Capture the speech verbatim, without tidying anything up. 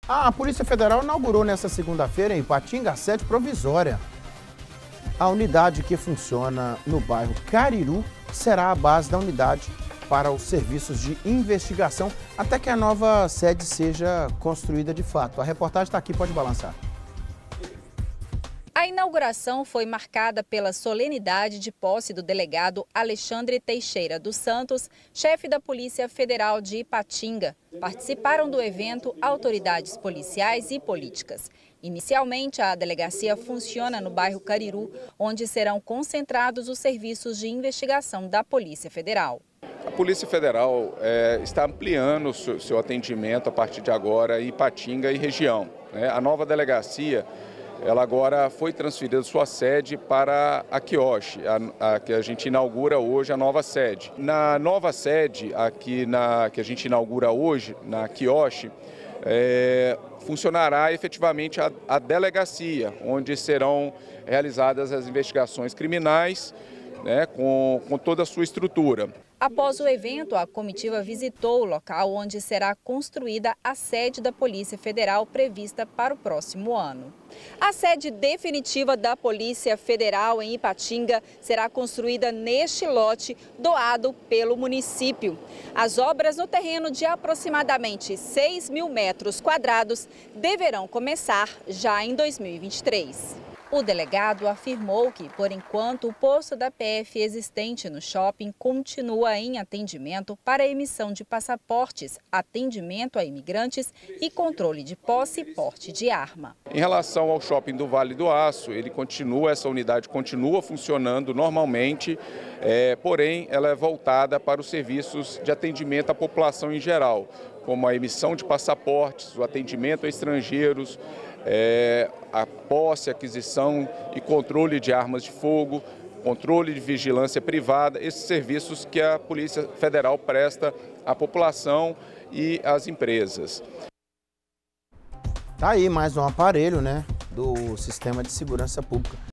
A Polícia Federal inaugurou nesta segunda-feira em Ipatinga a sede provisória. A unidade que funciona no bairro Cariru será a base da unidade para os serviços de investigação até que a nova sede seja construída de fato. A reportagem está aqui, pode balançar. A inauguração foi marcada pela solenidade de posse do delegado Alexandre Teixeira dos Santos, chefe da Polícia Federal de Ipatinga. Participaram do evento autoridades policiais e políticas. Inicialmente, a delegacia funciona no bairro Cariru, onde serão concentrados os serviços de investigação da Polícia Federal. A Polícia Federal é, está ampliando o seu, seu atendimento a partir de agora em Ipatinga e região, né? A nova delegacia, ela agora foi transferida sua sede para a Quioche, a, a que a gente inaugura hoje, a nova sede. Na nova sede, aqui na, que a gente inaugura hoje, na Quioche, é, funcionará efetivamente a, a delegacia, onde serão realizadas as investigações criminais, né, com, com toda a sua estrutura. Após o evento, a comitiva visitou o local onde será construída a sede da Polícia Federal prevista para o próximo ano. A sede definitiva da Polícia Federal em Ipatinga será construída neste lote doado pelo município. As obras no terreno de aproximadamente seis mil metros quadrados deverão começar já em dois mil e vinte e três. O delegado afirmou que, por enquanto, o posto da P F existente no shopping continua em atendimento para emissão de passaportes, atendimento a imigrantes e controle de posse e porte de arma. Em relação ao shopping do Vale do Aço, ele continua, essa unidade continua funcionando normalmente, é, porém ela é voltada para os serviços de atendimento à população em geral, como a emissão de passaportes, o atendimento a estrangeiros, É, a posse, aquisição e controle de armas de fogo, controle de vigilância privada, esses serviços que a Polícia Federal presta à população e às empresas. Tá aí mais um aparelho, né, do Sistema de Segurança Pública.